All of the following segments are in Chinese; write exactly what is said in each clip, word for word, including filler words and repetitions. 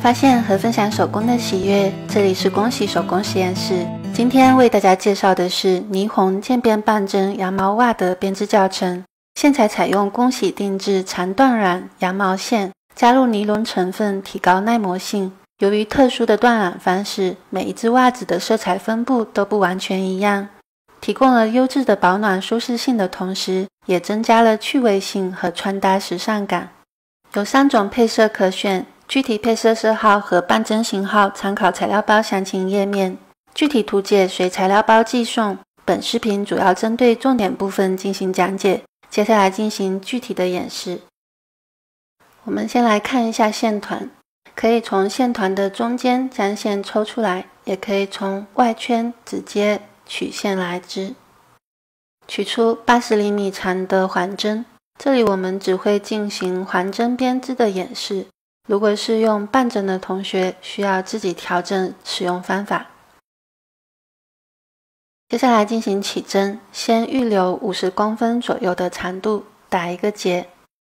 发现和分享手工的喜悦，这里是恭喜手工实验室。今天为大家介绍的是霓虹渐变半针羊毛袜的编织教程。线材采用恭喜定制长缎染羊毛线，加入尼龙成分提高耐磨性。由于特殊的缎染方式，每一只袜子的色彩分布都不完全一样，提供了优质的保暖舒适性的同时，也增加了趣味性和穿搭时尚感。有三种配色可选，具体配色色号和半针型号参考材料包详情页面。具体图解随材料包寄送。本视频主要针对重点部分进行讲解，接下来进行具体的演示。我们先来看一下线团，可以从线团的中间将线抽出来，也可以从外圈直接取线来织。取出八十厘米长的环针，这里我们只会进行环针编织的演示，如果是用半针的同学，需要自己调整使用方法。接下来进行起针，先预留五十公分左右的长度，打一个结。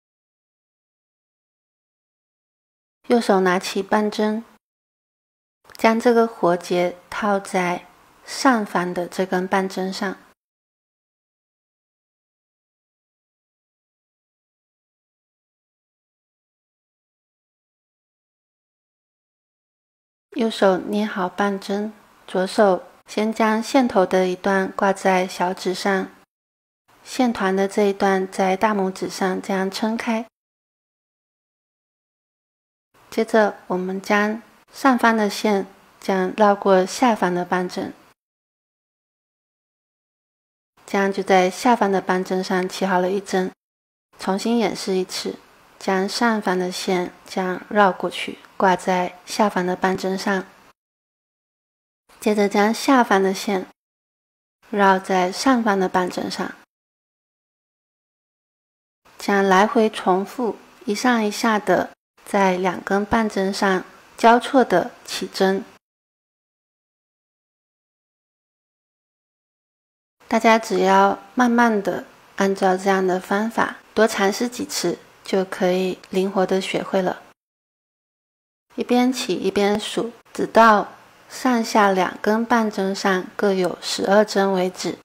右手拿起半针，将这个活结套在上方的这根半针上。右手捏好半针，左手先将线头的一段挂在小指上，线团的这一段在大拇指上这样撑开。接着我们将上方的线这样绕过下方的半针，这样就在下方的半针上起好了一针。重新演示一次，将上方的线这样绕过去，挂在下方的半针上。接着将下方的线绕在上方的半针上，将来回重复，一上一下的在两根半针上交错的起针。大家只要慢慢的按照这样的方法多尝试几次，就可以灵活的学会了。一边起一边数，直到上下两根半针上各有十二针为止。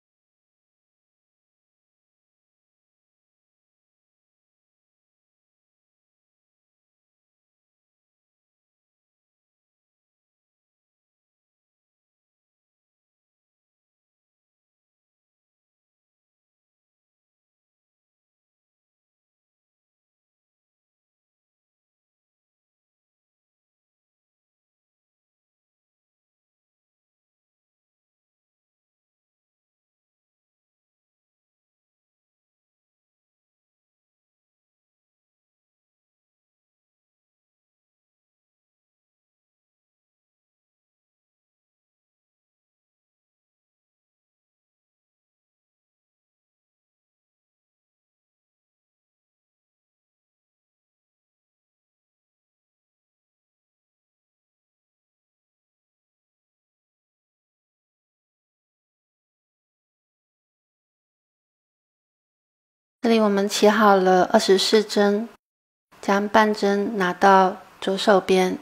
这里我们起好了二十四针，将半针拿到左手边，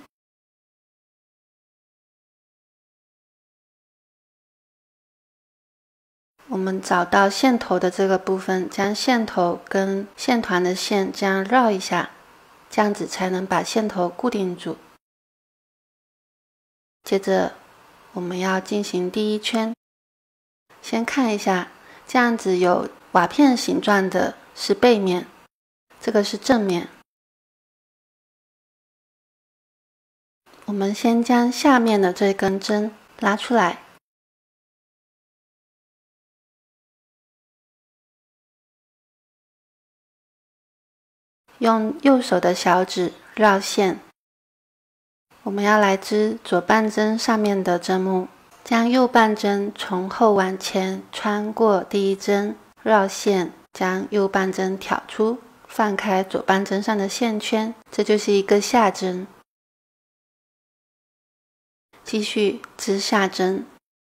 我们找到线头的这个部分，将线头跟线团的线这样绕一下，这样子才能把线头固定住。接着我们要进行第一圈，先看一下，这样子有瓦片形状的是背面，这个是正面。我们先将下面的这根针拉出来，用右手的小指绕线。我们要来织左半针上面的针目，将右半针从后往前穿过第一针，绕线，将右半针挑出，放开左半针上的线圈，这就是一个下针。继续织下针，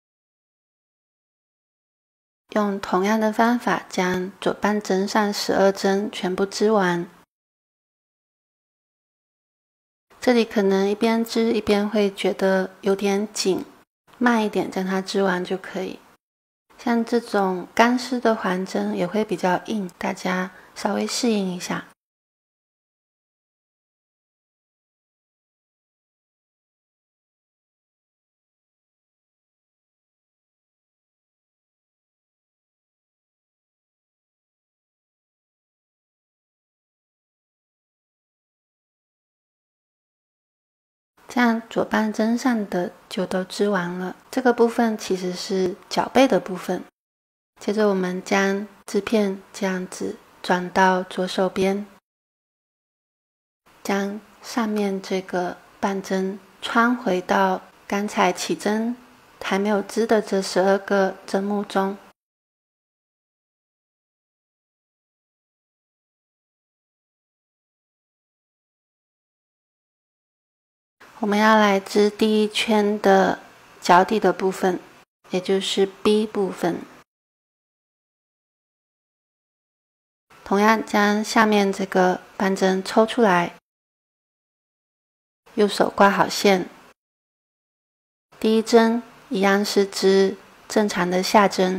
用同样的方法将左半针上十二针全部织完。 这里可能一边织一边会觉得有点紧，慢一点将它织完就可以。像这种干丝的环针也会比较硬，大家稍微适应一下。这样左半针上的就都织完了，这个部分其实是脚背的部分。接着我们将织片这样子转到左手边，将上面这个半针穿回到刚才起针还没有织的这十二个针目中。我们要来织第一圈的脚底的部分，也就是 B 部分。同样将下面这个半针抽出来，右手挂好线。第一针一样是织正常的下针，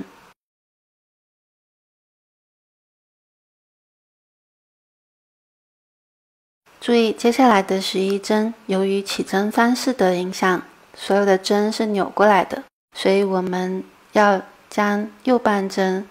注意接下来的十一针，由于起针方式的影响，所有的针是扭过来的，所以我们要将右半针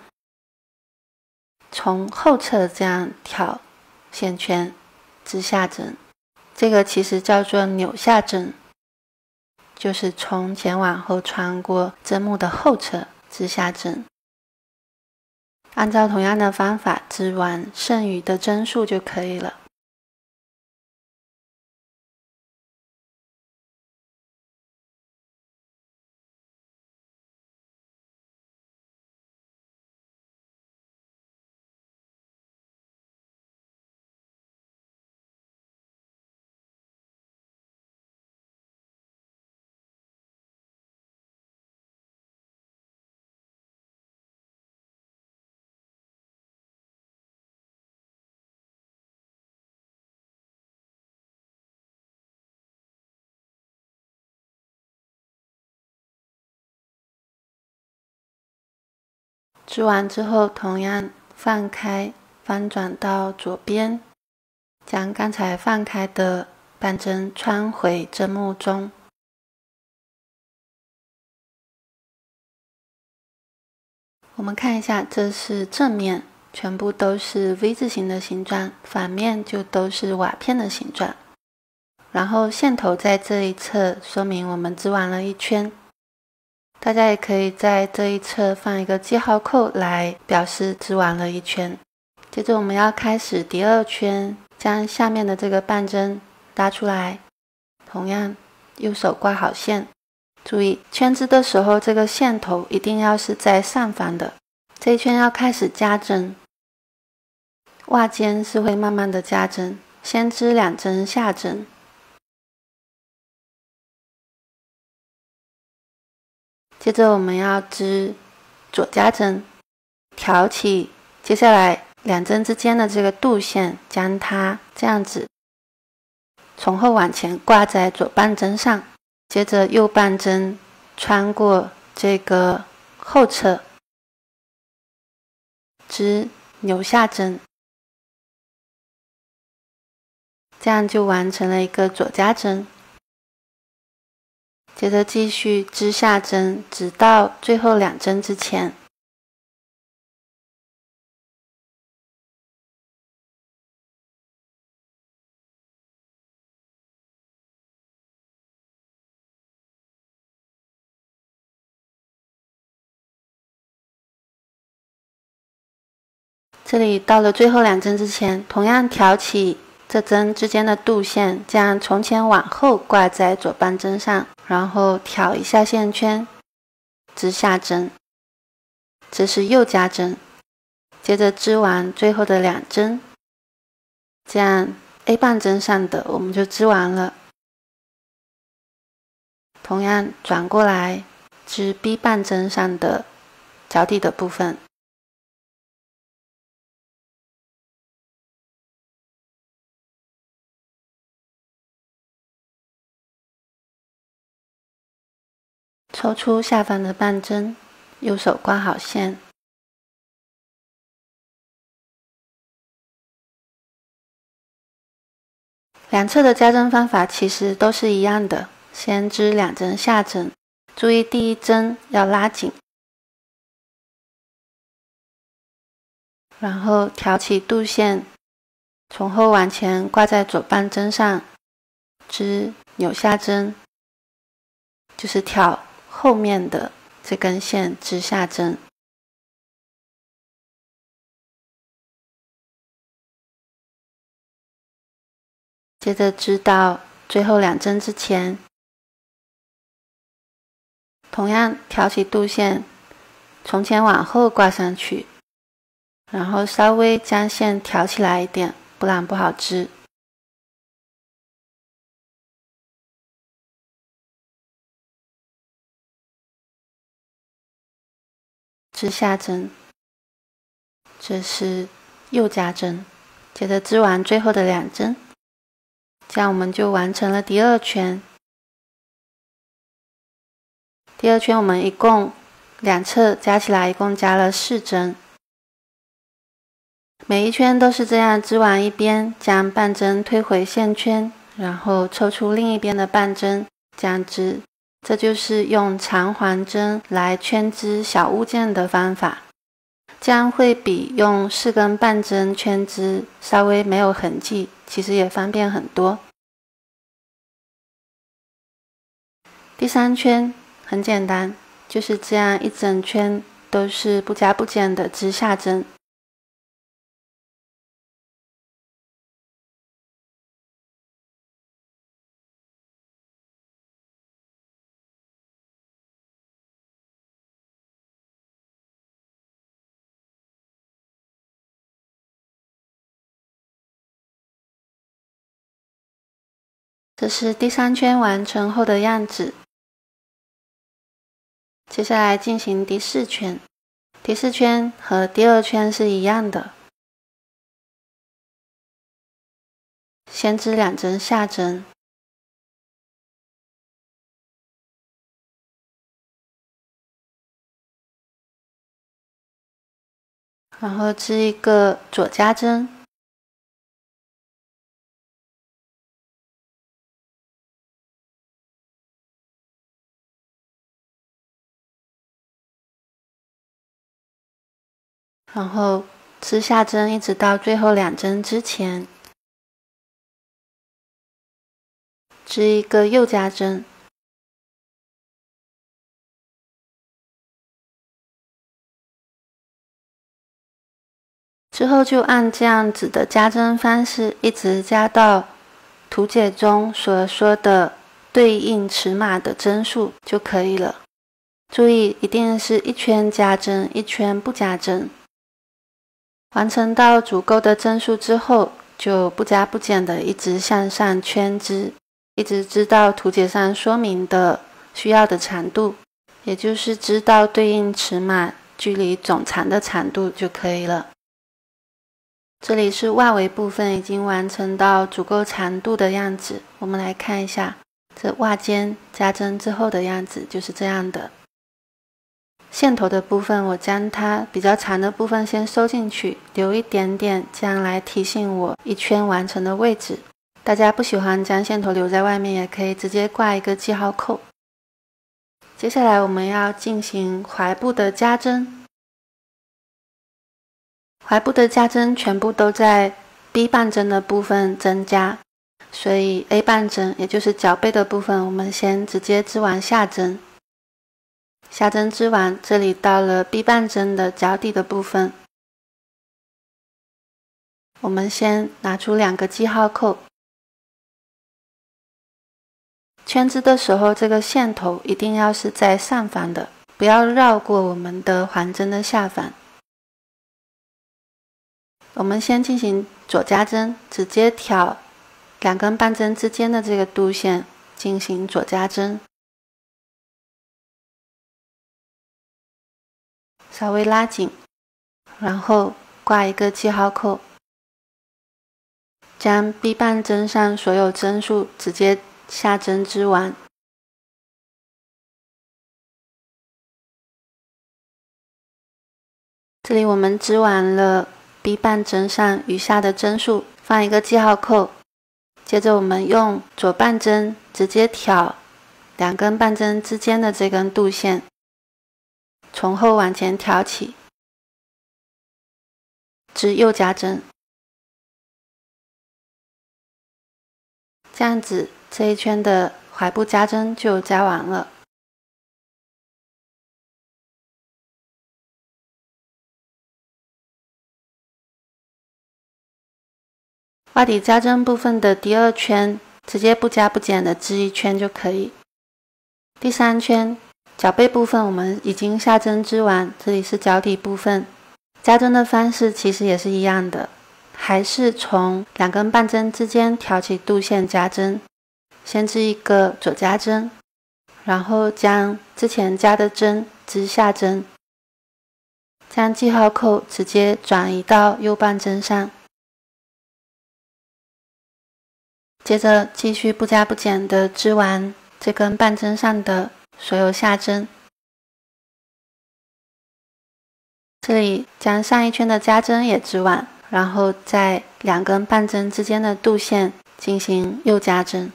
从后侧这样挑线圈织下针，这个其实叫做扭下针，就是从前往后穿过针目的后侧织下针。按照同样的方法织完剩余的针数就可以了。织完之后，同样放开，翻转到左边，将刚才放开的半针穿回针目中。我们看一下，这是正面，全部都是 V 字形的形状，反面就都是瓦片的形状。然后线头在这一侧，说明我们织完了一圈。大家也可以在这一侧放一个记号扣来表示织完了一圈。接着我们要开始第二圈，将下面的这个半针拉出来，同样右手挂好线。注意圈织的时候，这个线头一定要是在上方的。这一圈要开始加针，袜尖是会慢慢的加针，先织两针下针。接着我们要织左加针，挑起接下来两针之间的这个度线，将它这样子从后往前挂在左半针上，接着右半针穿过这个后侧，织扭下针，这样就完成了一个左加针。接着继续织下针，直到最后两针之前。这里到了最后两针之前，同样挑起这针之间的度线，将从前往后挂在左半针上，然后挑一下线圈，织下针。这是右加针。接着织完最后的两针，这样 A 半针上的我们就织完了。同样转过来织 B 半针上的脚底的部分。 抽出下方的半针，右手挂好线。两侧的加针方法其实都是一样的，先织两针下针，注意第一针要拉紧，然后挑起肚线，从后往前挂在左半针上，织扭下针，就是挑后面的这根线织下针。接着织到最后两针之前，同样挑起肚线，从前往后挂上去，然后稍微将线挑起来一点，不然不好织。织下针，这是右加针。接着织完最后的两针，这样我们就完成了第二圈。第二圈我们一共两侧加起来一共加了四针，每一圈都是这样织完一边，将半针推回线圈，然后抽出另一边的半针，这样织。这就是用长环针来圈织小物件的方法，这样会比用四根半针圈织稍微没有痕迹，其实也方便很多。第三圈很简单，就是这样一整圈都是不加不减的织下针。这是第三圈完成后的样子。接下来进行第四圈，第四圈和第二圈是一样的，先织两针下针，然后织一个左加针，然后织下针一直到最后两针之前，织一个右加针，之后就按这样子的加针方式一直加到图解中所说的对应尺码的针数就可以了。注意一定是一圈加针，一圈不加针。完成到足够的针数之后，就不加不减的一直向上圈织，一直织到图解上说明的需要的长度，也就是织到对应尺码距离总长的长度就可以了。这里是外围部分已经完成到足够长度的样子，我们来看一下这袜肩加针之后的样子就是这样的。线头的部分我将它比较长的部分先收进去，留一点点，这样来提醒我一圈完成的位置。大家不喜欢将线头留在外面，也可以直接挂一个记号扣。接下来我们要进行踝部的加针，踝部的加针全部都在 B 半针的部分增加，所以 A 半针也就是脚背的部分，我们先直接织完下针。下针织完，这里到了 B 半针的脚底的部分，我们先拿出两个记号扣。圈织的时候，这个线头一定要是在上方的，不要绕过我们的环针的下方。我们先进行左加针，直接挑两根半针之间的这个肚线进行左加针，稍微拉紧，然后挂一个记号扣，将 B 半针上所有针数直接下针织完。 这里我们织完了 B 半针上余下的针数，放一个记号扣。接着我们用左半针直接挑两根半针之间的这根度线，从后往前挑起，织右加针。这样子，这一圈的踝部加针就加完了。袜底加针部分的第二圈，直接不加不减的织一圈就可以。第三圈，脚背部分我们已经下针织完，这里是脚底部分。加针的方式其实也是一样的，还是从两根半针之间挑起度线加针，先织一个左加针，然后将之前加的针织下针，将记号扣直接转移到右半针上。接着继续不加不减的织完这根半针上的所有下针。这里将上一圈的加针也织完，然后在两根半针之间的度线进行右加针。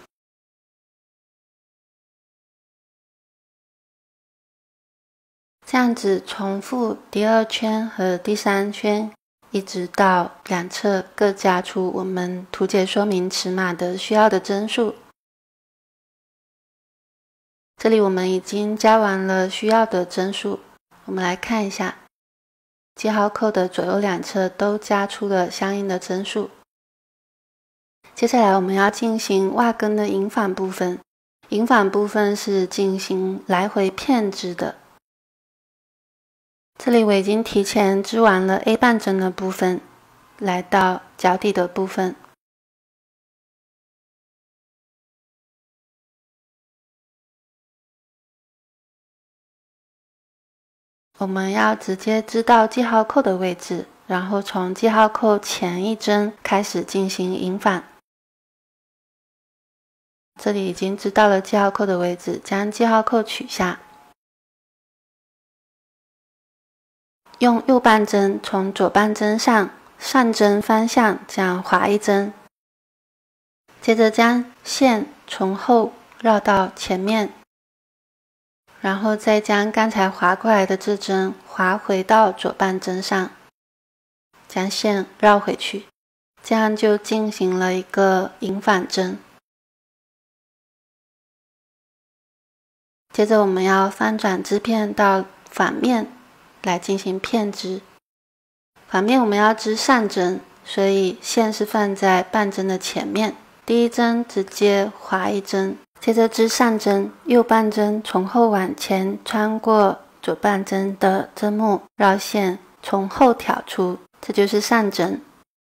这样子重复第二圈和第三圈，一直到两侧各加出我们图解说明尺码的需要的针数。这里我们已经加完了需要的针数，我们来看一下，记号扣的左右两侧都加出了相应的针数。接下来我们要进行袜跟的引返部分，引返部分是进行来回片织的。这里我已经提前织完了 A 半针的部分，来到脚底的部分。我们要直接织到记号扣的位置，然后从记号扣前一针开始进行引返。这里已经织到了记号扣的位置，将记号扣取下。用右半针从左半针上上针方向这样划一针，接着将线从后绕到前面，然后再将刚才划过来的这针划回到左半针上，将线绕回去，这样就进行了一个引返针。接着我们要翻转织片到反面来进行片织，反面我们要织上针，所以线是放在半针的前面。第一针直接划一针，接着织上针，右半针从后往前穿过左半针的针目，绕线从后挑出，这就是上针。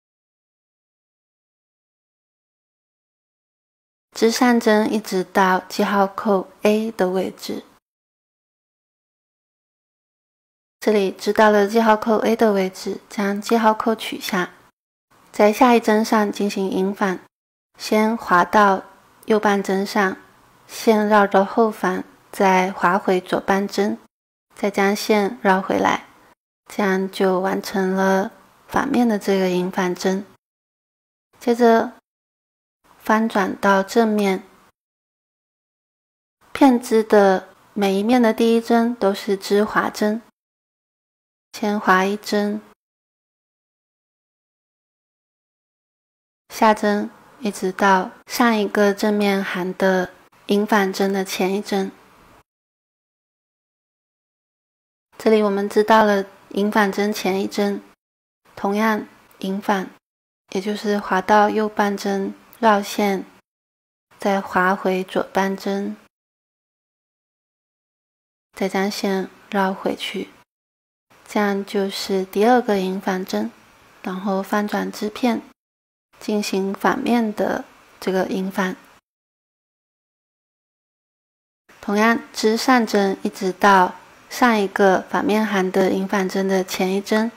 织上针一直到记号扣 A 的位置。这里织到了记号扣 A 的位置，将记号扣取下，在下一针上进行引返，先划到右半针上，线绕到后方，再划回左半针，再将线绕回来，这样就完成了反面的这个引返针。接着翻转到正面，片织的每一面的第一针都是织划针。先划一针，下针，一直到上一个正面行的引返针的前一针。这里我们知道了引返针前一针，同样引返，也就是划到右半针绕线，再划回左半针，再将线绕回去。这样就是第二个引返针，然后翻转织片，进行反面的这个引返。同样织上针一直到上一个反面行的引返针的前一针，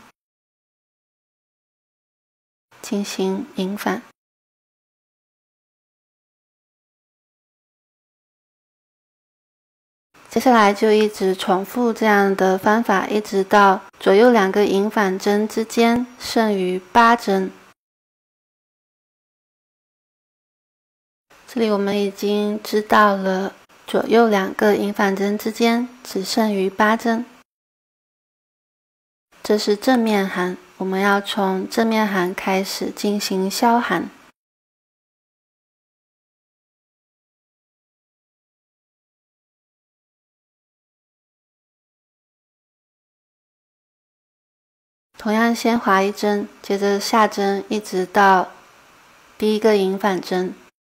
进行引返。 接下来就一直重复这样的方法，一直到左右两个引反针之间剩余八针。这里我们已经知道了左右两个引反针之间只剩余八针。这是正面行，我们要从正面行开始进行消行。同样先划一针，接着下针，一直到第一个引反针。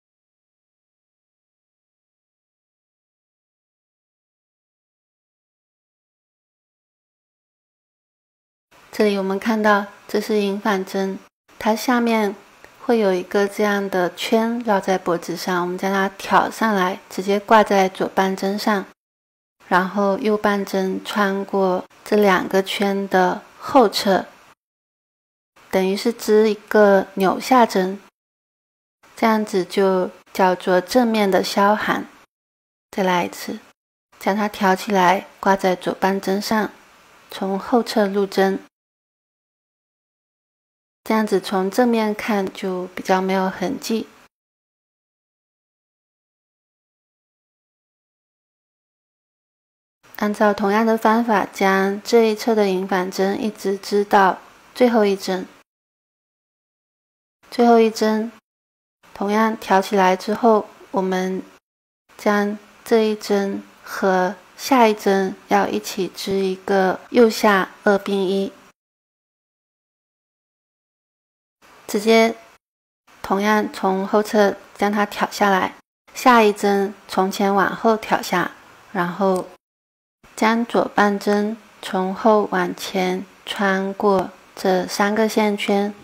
这里我们看到这是引反针，它下面会有一个这样的圈绕在脖子上，我们将它挑上来，直接挂在左半针上，然后右半针穿过这两个圈的后侧，等于是织一个扭下针，这样子就叫做正面的消行。再来一次，将它挑起来，挂在左半针上，从后侧入针。这样子从正面看就比较没有痕迹。按照同样的方法，将这一侧的引反针一直织到最后一针。最后一针同样挑起来之后，我们将这一针和下一针要一起织一个右下二并一。直接同样从后侧将它挑下来，下一针从前往后挑下，然后将左半针从后往前穿过这三个线圈，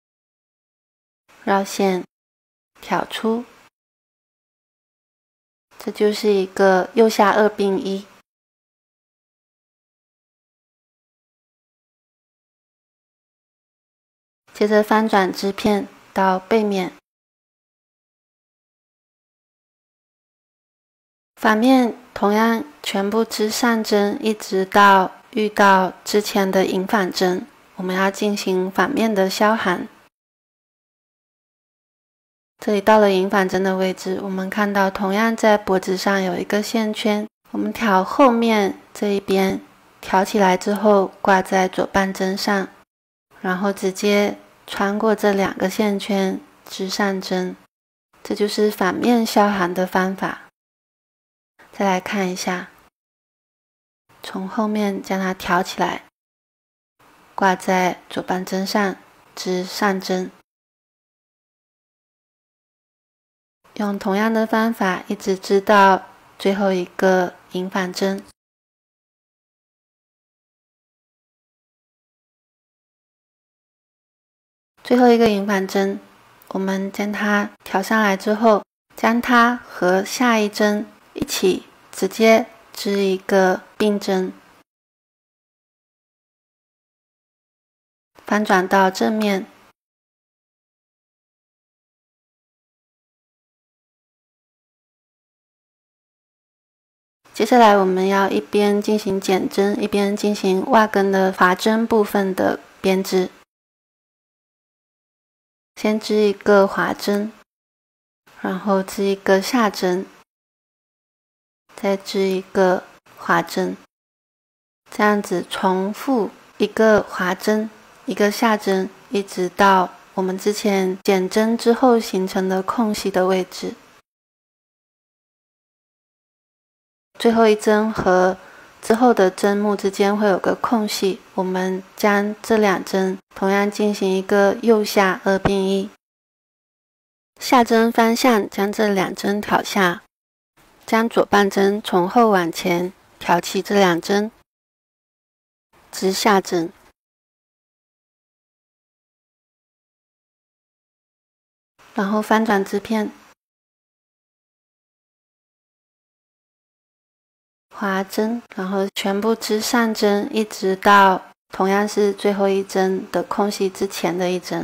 绕线挑出，这就是一个右下二并一。接着翻转织片到背面，反面同样全部织上针，一直到遇到之前的引反针，我们要进行反面的消行。这里到了引反针的位置，我们看到同样在脖子上有一个线圈，我们挑后面这一边，挑起来之后挂在左半针上，然后直接穿过这两个线圈织上针，这就是反面消行的方法。再来看一下，从后面将它挑起来，挂在左半针上织上针。用同样的方法一直织到最后一个引反针。最后一个引反针，我们将它挑上来之后，将它和下一针一起直接织一个并针，翻转到正面。接下来我们要一边进行减针，一边进行袜跟的划针部分的编织。先织一个划针，然后织一个下针，再织一个划针，这样子重复一个划针，一个下针，一直到我们之前减针之后形成的空隙的位置。最后一针和之后的针目之间会有个空隙，我们将这两针同样进行一个右下二并一。下针方向将这两针挑下，将左半针从后往前挑起这两针，织下针。然后翻转织片，划针，然后全部织上针，一直到同样是最后一针的空隙之前的一针。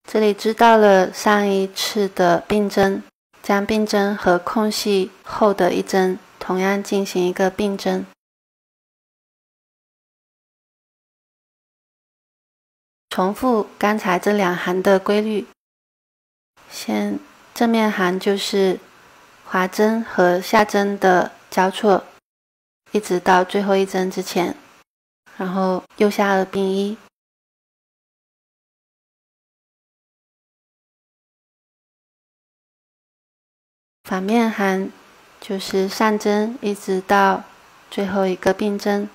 这里织到了上一次的并针，将并针和空隙后的一针同样进行一个并针。重复刚才这两行的规律，先正面行就是划针和下针的交错，一直到最后一针之前，然后右下二并一。反面行就是上针一直到最后一个并针。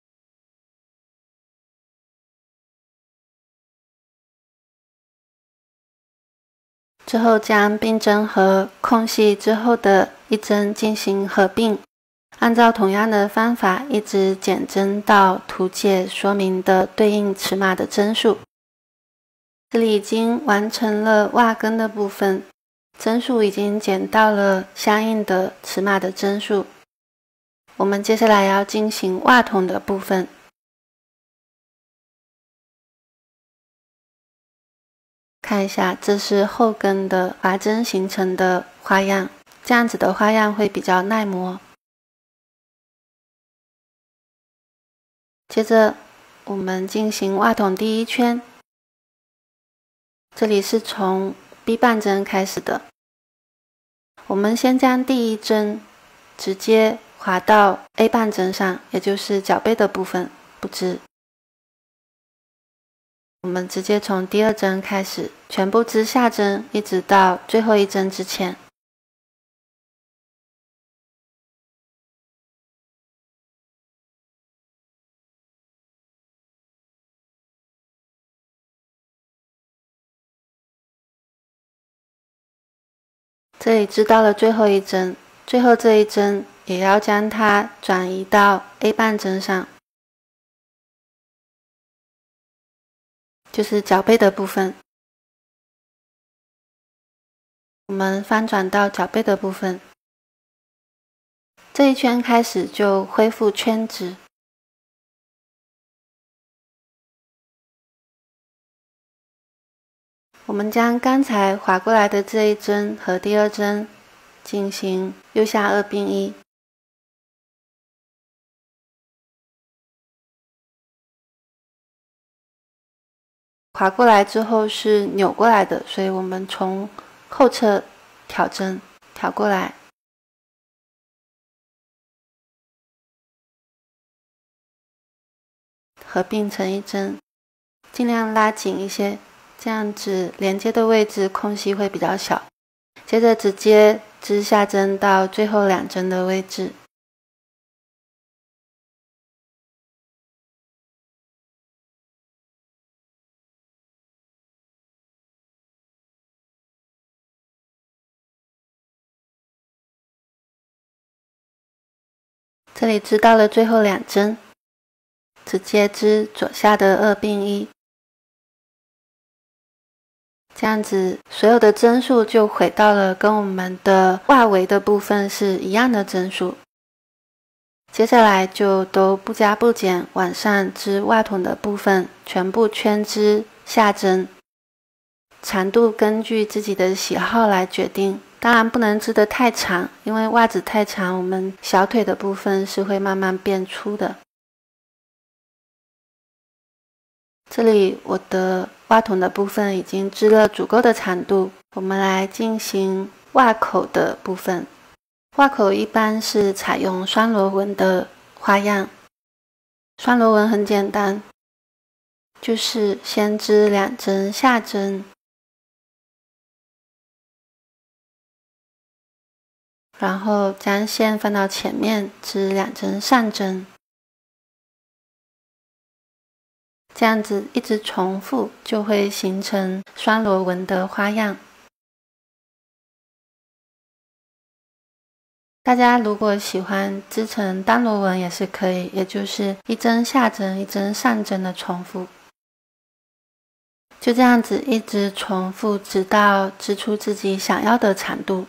之后将并针和空隙之后的一针进行合并，按照同样的方法一直减针到图解说明的对应尺码的针数。这里已经完成了袜跟的部分，针数已经减到了相应的尺码的针数。我们接下来要进行袜筒的部分。看一下，这是后跟的划针形成的花样，这样子的花样会比较耐磨。接着我们进行袜筒第一圈，这里是从 B 半针开始的。我们先将第一针直接划到 A 半针上，也就是脚背的部分，不织。我们直接从第二针开始，全部织下针，一直到最后一针之前。这里织到了最后一针，最后这一针也要将它转移到 A 半针上，就是脚背的部分。我们翻转到脚背的部分，这一圈开始就恢复圈织。我们将刚才划过来的这一针和第二针进行右下二并一。划过来之后是扭过来的，所以我们从后侧挑针，挑过来，合并成一针，尽量拉紧一些，这样子连接的位置空隙会比较小。接着直接织下针到最后两针的位置。这里织到了最后两针，直接织左下的二并一，这样子所有的针数就回到了跟我们的袜围的部分是一样的针数。接下来就都不加不减往上织袜筒的部分，全部圈织下针，长度根据自己的喜好来决定。当然不能织得太长，因为袜子太长，我们小腿的部分是会慢慢变粗的。这里我的袜筒的部分已经织了足够的长度，我们来进行袜口的部分。袜口一般是采用双螺纹的花样，双螺纹很简单，就是先织两针下针，然后将线放到前面织两针上针，这样子一直重复就会形成双螺纹的花样。大家如果喜欢织成单螺纹也是可以，也就是一针下针一针上针的重复，就这样子一直重复直到织出自己想要的长度。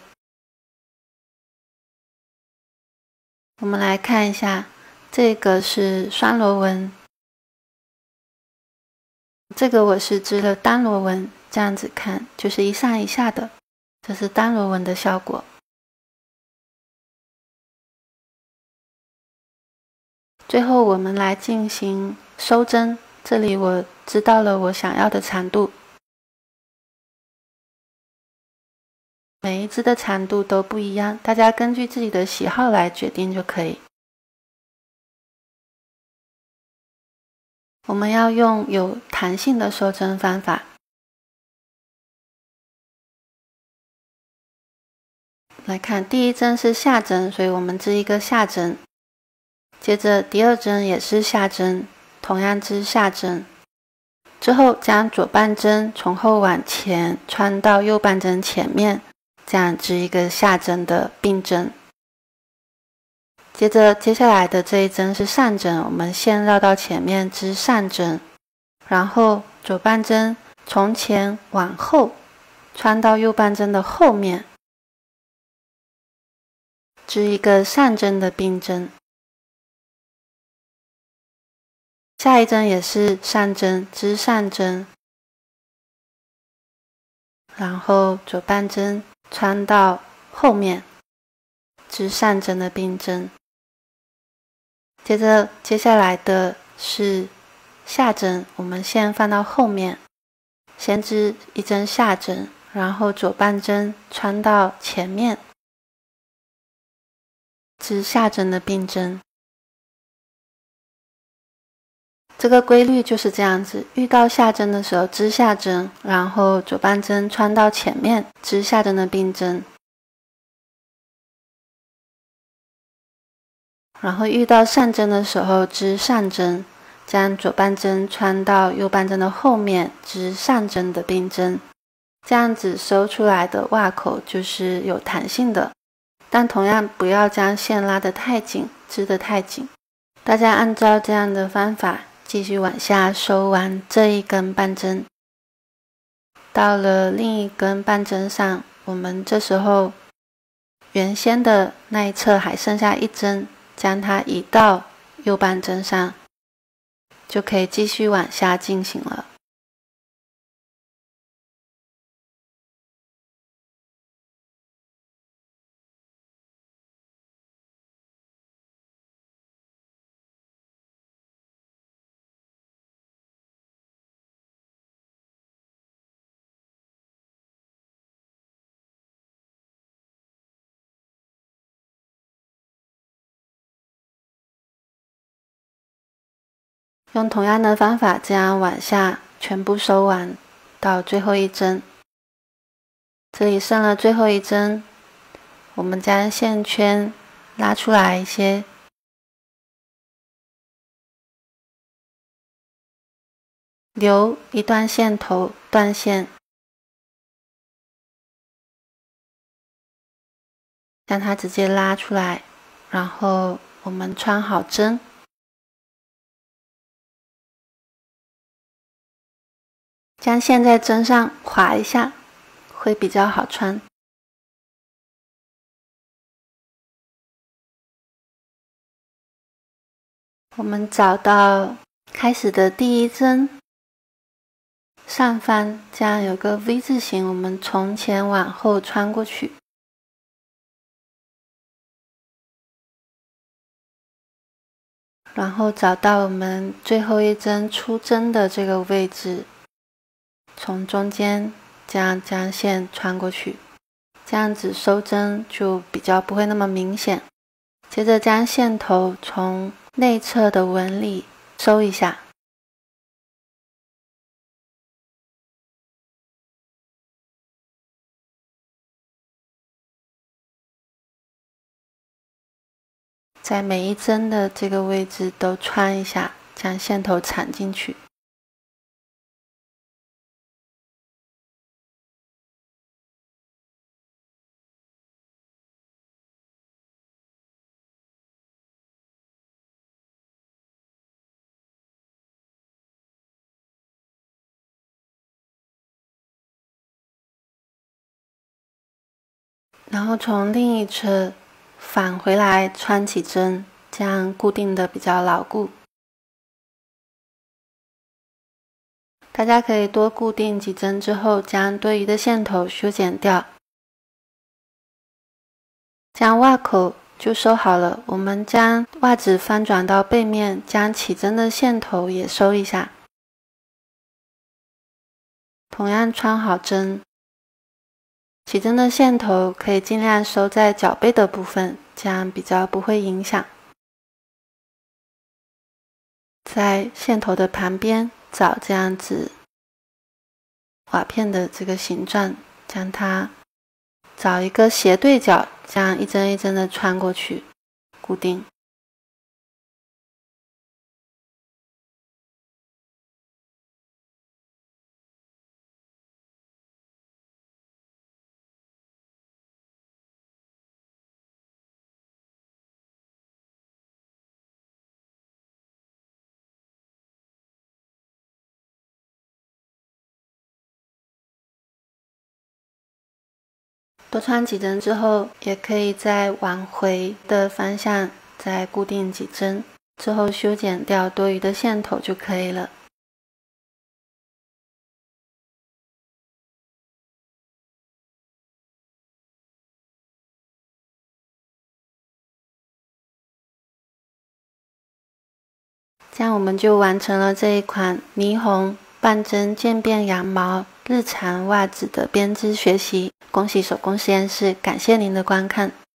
我们来看一下，这个是双螺纹，这个我是织了单螺纹， 这样子看，就是一上一下的，这是单螺纹的效果。最后我们来进行收针，这里我知道了我想要的长度，每一支的长度都不一样，大家根据自己的喜好来决定就可以。我们要用有弹性的收针方法。来看，第一针是下针，所以我们织一个下针。接着第二针也是下针，同样织下针。之后将左半针从后往前穿到右半针前面，这样织一个下针的并针。接着接下来的这一针是上针，我们先绕到前面织上针，然后左半针从前往后穿到右半针的后面，织一个上针的并针。下一针也是上针，织上针，然后左半针穿到后面，织上针的并针。接着接下来的是下针，我们先放到后面，先织一针下针，然后左半针穿到前面，织下针的并针。这个规律就是这样子，遇到下针的时候织下针，然后左半针穿到前面，织下针的并针。然后遇到上针的时候织上针，将左半针穿到右半针的后面，织上针的并针。这样子收出来的袜口就是有弹性的，但同样不要将线拉得太紧，织得太紧。大家按照这样的方法继续往下收完这一根半针。到了另一根半针上，我们这时候原先的那一侧还剩下一针，将它移到右半针上，就可以继续往下进行了。用同样的方法这样往下全部收完到最后一针。这里剩了最后一针，我们将线圈拉出来一些，留一段线头断线，将它直接拉出来，然后我们穿好针。将线在针上划一下，会比较好穿。我们找到开始的第一针，上方这样有个 V 字形，我们从前往后穿过去。然后找到我们最后一针出针的这个位置，从中间这样将线穿过去，这样子收针就比较不会那么明显。接着将线头从内侧的纹理收一下，在每一针的这个位置都穿一下，将线头缠进去。然后从另一侧返回来穿起针，这样固定的比较牢固。 大家可以多固定几针之后，将多余的线头修剪掉。将袜口就收好了，我们将袜子翻转到背面，将起针的线头也收一下。同样穿好针，起针的线头可以尽量收在脚背的部分，这样比较不会影响。在线头的旁边找这样子瓦片的这个形状，将它找一个斜对角，这样一针一针的穿过去，固定。多穿几针之后，也可以再往回的方向再固定几针，之后修剪掉多余的线头就可以了。这样我们就完成了这一款霓虹半针渐变羊毛日常袜子的编织学习。恭喜手工实验室，感谢您的观看。